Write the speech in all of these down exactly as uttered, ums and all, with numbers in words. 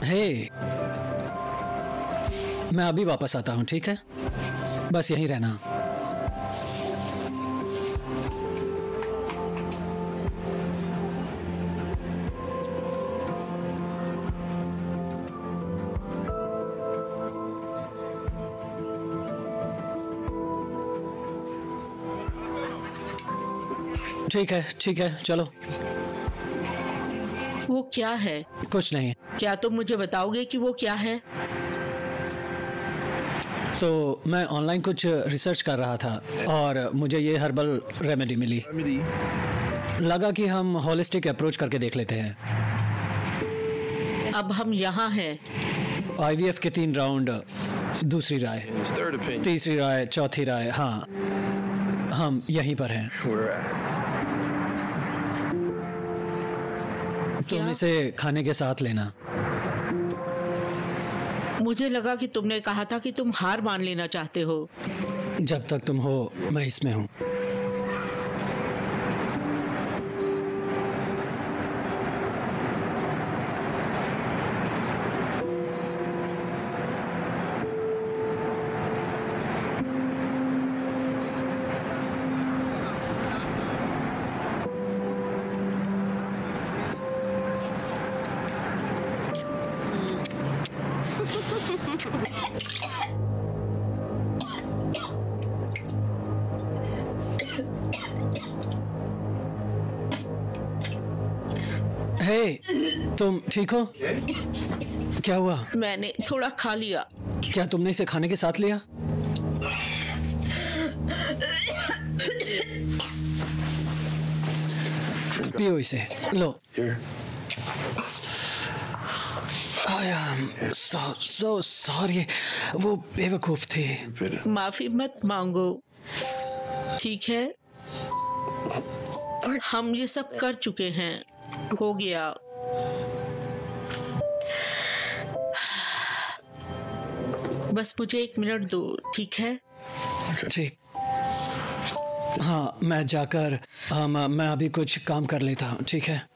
हे, मैं अभी वापस आता हूँ, ठीक है? बस यहीं रहना। ठीक है, ठीक है, चलो। वो क्या है? कुछ नहीं। क्या तुम मुझे बताओगे कि वो क्या है? तो मैं ऑनलाइन कुछ रिसर्च कर रहा था और मुझे ये हर्बल रेमेडी मिली। लगा कि हम होलिस्टिक अप्रोच करके देख लेते हैं। अब हम यहाँ हैं। आईवीएफ के तीन राउंड, दूसरी राय, तीसरी राय, चौथी राय। हाँ, हम यहीं पर हैं। तुम इसे खाने के साथ लेना। मुझे लगा कि तुमने कहा था कि तुम हार मान लेना चाहते हो। जब तक तुम हो मैं इसमें हूँ। हे, तुम ठीक हो? क्या हुआ? मैंने थोड़ा खा लिया। क्या तुमने इसे खाने के साथ लिया? पियो इसे, लो। I am so so sorry। वो बेवकूफ थी। माफी मत मांगो, ठीक है? हम ये सब कर चुके हैं, हो गया। बस मुझे एक मिनट दो, ठीक है? ठीक। हाँ, मैं जाकर हाँ, मैं अभी कुछ काम कर लेता हूँ, ठीक है?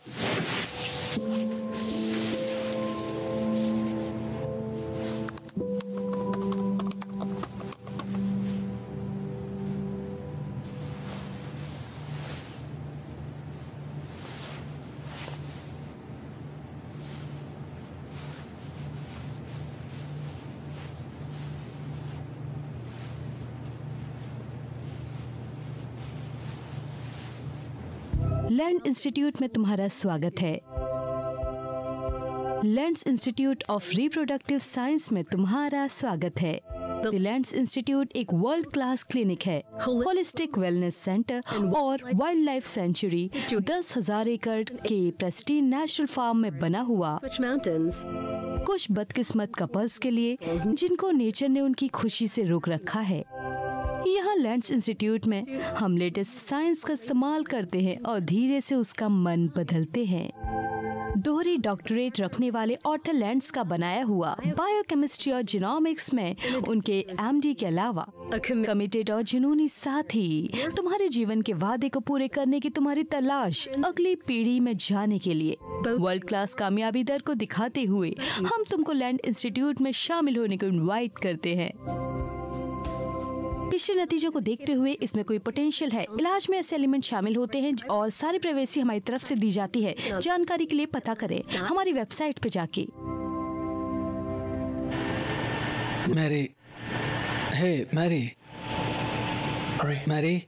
लैंड इंस्टीट्यूट में तुम्हारा स्वागत है। Lands Institute of Reproductive Science में तुम्हारा स्वागत है। लैंड्स इंस्टीट्यूट एक वर्ल्ड क्लास क्लिनिक है, होलिस्टिक वेलनेस सेंटर और वाइल्ड लाइफ सेंचुरी जो दस हजार एकड़ के प्रेस्टीज नेशनल फार्म में बना हुआ कुछ बदकिस्मत कपल्स के लिए जिनको नेचर ने उनकी खुशी से रोक रखा है। यहाँ लैंड्स इंस्टीट्यूट में हम लेटेस्ट साइंस का इस्तेमाल करते हैं और धीरे से उसका मन बदलते हैं। दोहरी डॉक्टरेट रखने वाले ऑर्थर लैंड्स का बनाया हुआ बायोकेमिस्ट्री और जीनोमिक्स में उनके एमडी के अलावा कमिटेड और जुनूनी साथी तुम्हारे जीवन के वादे को पूरे करने की तुम्हारी तलाश अगली पीढ़ी में जाने के लिए वर्ल्ड क्लास कामयाबी दर को दिखाते हुए हम तुमको लैंड इंस्टीट्यूट में शामिल होने को इनवाइट करते हैं। पिछले नतीजों को देखते हुए इसमें कोई पोटेंशियल है। इलाज में ऐसे एलिमेंट शामिल होते हैं और सारी प्राइवेसी हमारी तरफ से दी जाती है। जानकारी के लिए पता करें हमारी वेबसाइट पे जाके। मैरी, हे मैरी, मैरी,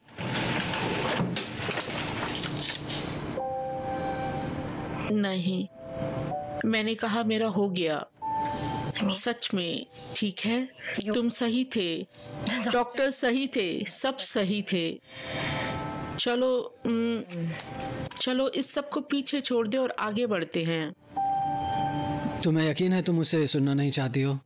नहीं, मैंने कहा मेरा हो गया। सच में, ठीक है? तुम सही थे, डॉक्टर सही थे, सब सही थे। चलो चलो इस सब को पीछे छोड़ दे और आगे बढ़ते हैं। तुम्हें यकीन है तुम उसे सुनना नहीं चाहती हो?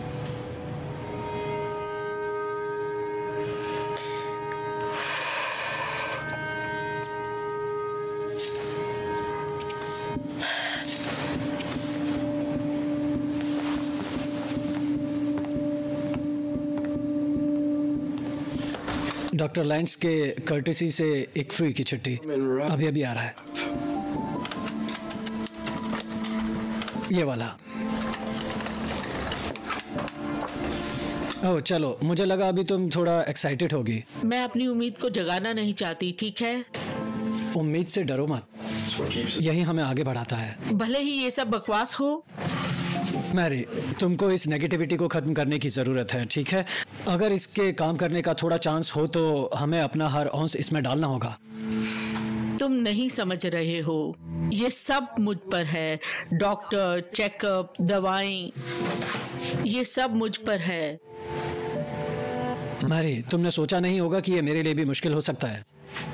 डॉक्टर लैंड्स के कर्टेसी से एक फ्री की छुट्टी अभी अभी आ रहा है। ये वाला ओह चलो, मुझे लगा अभी तुम थोड़ा एक्साइटेड होगी। मैं अपनी उम्मीद को जगाना नहीं चाहती, ठीक है? उम्मीद से डरो मत, यही हमें आगे बढ़ाता है। भले ही ये सब बकवास हो। मैरी, तुमको इस नेगेटिविटी को खत्म करने की जरूरत है, ठीक है? अगर इसके काम करने का थोड़ा चांस हो तो हमें अपना हर औंस इसमें डालना होगा। तुम नहीं समझ रहे हो, ये सब मुझ पर है। डॉक्टर, चेकअप, दवाएं, ये सब मुझ पर है। मैरी, तुमने सोचा नहीं होगा कि ये मेरे लिए भी मुश्किल हो सकता है।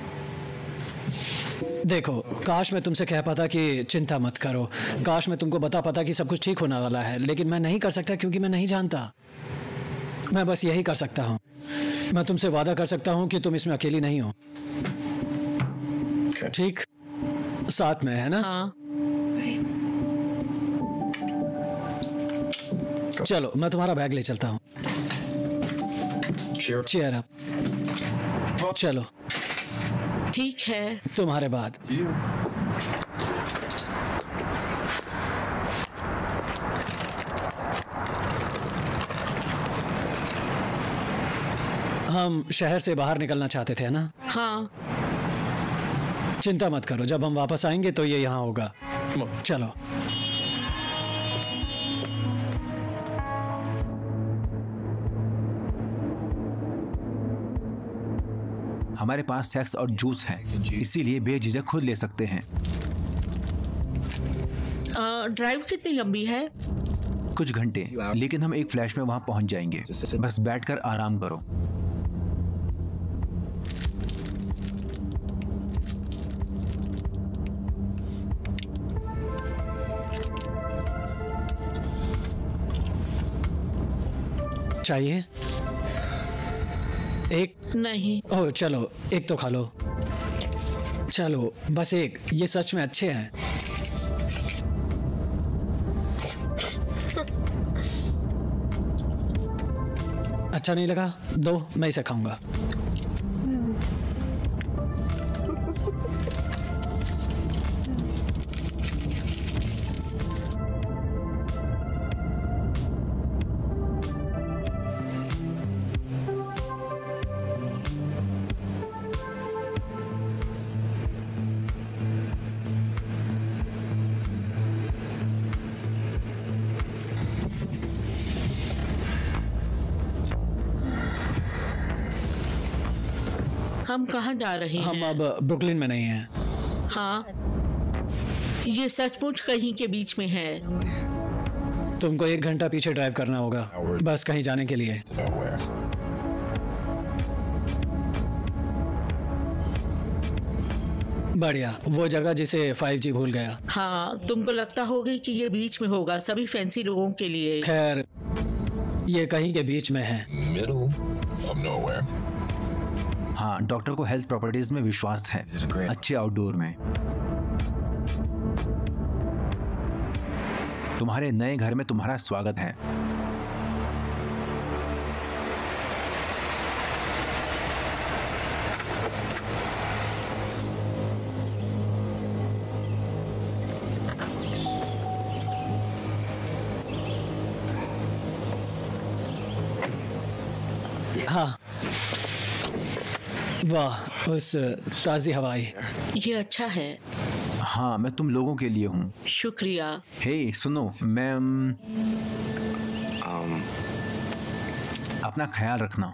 देखो, काश मैं तुमसे कह पाता कि चिंता मत करो, काश मैं तुमको बता पाता कि सब कुछ ठीक होने वाला है, लेकिन मैं नहीं कर सकता क्योंकि मैं नहीं जानता। मैं बस यही कर सकता हूँ। मैं तुमसे वादा कर सकता हूँ कि तुम इसमें अकेली नहीं हो। ठीक, साथ में है ना? हाँ। चलो, मैं तुम्हारा बैग ले चलता हूँ। Cheer up. चलो, ठीक है। तुम्हारे बाद। हम शहर से बाहर निकलना चाहते थे ना? हाँ। चिंता मत करो, जब हम वापस आएंगे तो ये यहाँ होगा। चलो। हमारे पास सेक्स और जूस है, इसीलिए बेझिझक खुद ले सकते हैं। आ, ड्राइव कितनी लंबी है? कुछ घंटे, लेकिन हम एक फ्लैश में वहां पहुंच जाएंगे। बस बैठकर आराम करो। चाहिए? एक? नहीं। ओह चलो, एक तो खा लो। चलो, बस एक। ये सच में अच्छे हैं। अच्छा नहीं लगा? दो, मैं इसे खाऊंगा। हम कहाँ जा रहे हम हैं? अब ब्रुकलिन में नहीं हैं। हाँ, ये सचमुच कहीं के बीच में है। तुमको एक घंटा पीछे ड्राइव करना होगा, बस कहीं जाने के लिए। बढ़िया, वो जगह जिसे फाइव जी भूल गया। हाँ, तुमको लगता होगा कि ये बीच में होगा, सभी फैंसी लोगों के लिए। खैर, ये कहीं के बीच में है। हाँ, डॉक्टर को हेल्थ प्रॉपर्टीज में विश्वास है, अच्छे आउटडोर में। तुम्हारे नए घर में तुम्हारा स्वागत है। हाँ, वाह, उस ताज़ी हवाई। ये अच्छा है। हाँ, मैं तुम लोगों के लिए हूँ। शुक्रिया। हे सुनो, मैं um, अपना ख्याल रखना।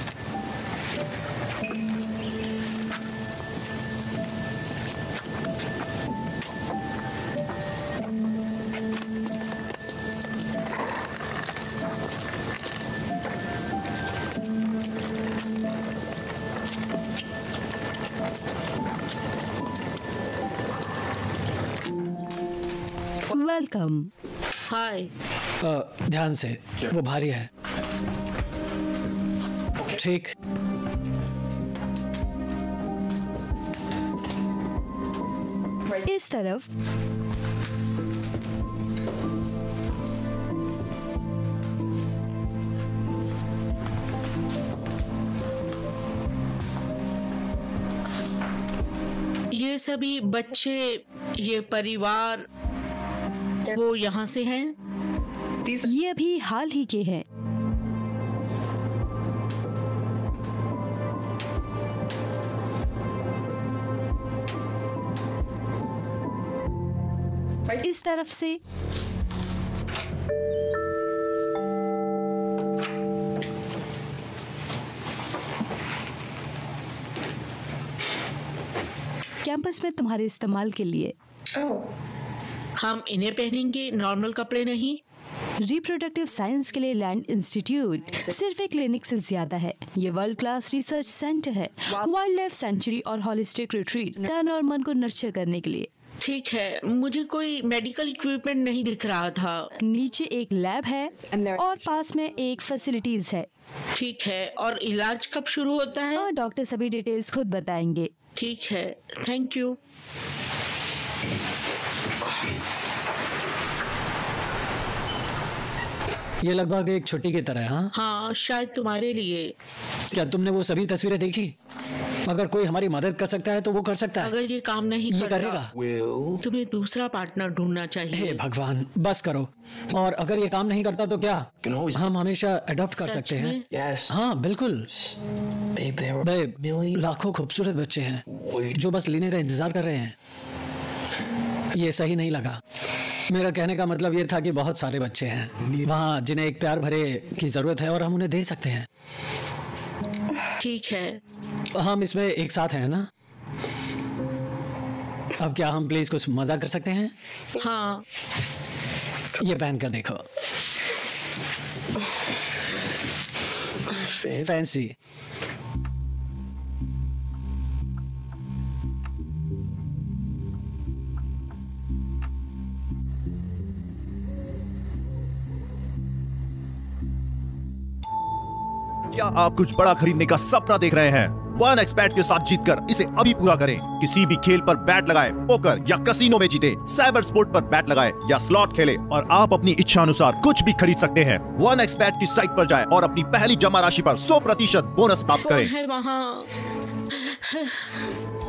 वेलकम। हाय। ध्यान से, वो भारी है। ठीक। इस तरफ। ये सभी बच्चे, ये परिवार, वो यहाँ से हैं? ये अभी हाल ही के हैं। इस तरफ से कैंपस में तुम्हारे इस्तेमाल के लिए। हम इन्हें पहनेंगे, नॉर्मल कपड़े नहीं। रिप्रोडक्टिव साइंस के लिए लैंड इंस्टीट्यूट सिर्फ एक क्लिनिक से ज्यादा है। ये वर्ल्ड क्लास रिसर्च सेंटर है, वाइल्ड लाइफ सेंचुरी और होलिस्टिक रिट्रीट, तन और मन को नर्चर करने के लिए। ठीक है, मुझे कोई मेडिकल इक्विपमेंट नहीं दिख रहा था। नीचे एक लैब है और पास में एक फैसिलिटीज है। ठीक है, और इलाज कब शुरू होता है? और डॉक्टर सभी डिटेल्स खुद बताएंगे। ठीक है, थैंक यू। ये लगभग एक छुट्टी की तरह है। हाँ हाँ, शायद तुम्हारे लिए। क्या तुमने वो सभी तस्वीरें देखी? अगर कोई हमारी मदद कर सकता है तो वो कर सकता है। अगर ये काम नहीं ये करता, करेगा। तुम्हें दूसरा पार्टनर ढूंढना चाहिए। हे भगवान, बस करो। और अगर ये काम नहीं करता तो क्या? हम हमेशा अडॉप्ट कर सच सकते हैं। Yes. हाँ बिल्कुल। Babe, they were babe, million. लाखों खूबसूरत बच्चे हैं जो बस लेने का इंतजार कर रहे हैं। ये सही नहीं लगा। मेरा कहने का मतलब ये था कि बहुत सारे बच्चे हैं वहाँ जिन्हें एक प्यार भरे की जरूरत है और हम उन्हें दे सकते हैं। ठीक है, हम इसमें एक साथ हैं ना? अब क्या हम प्लीज कुछ मजा कर सकते हैं? हाँ। ये पहन कर देखो। फैंसी। क्या आप कुछ बड़ा खरीदने का सपना देख रहे हैं? वन एक्सपेट के साथ जीतकर इसे अभी पूरा करें। किसी भी खेल पर बैट लगाए, पोकर या कसिनो में जीते, साइबर स्पोर्ट पर बैट लगाए या स्लॉट खेले और आप अपनी इच्छा अनुसार कुछ भी खरीद सकते हैं। वन एक्सपेट की साइट पर जाए और अपनी पहली जमा राशि पर सौ प्रतिशत बोनस प्राप्त कौन करें। है वहाँ?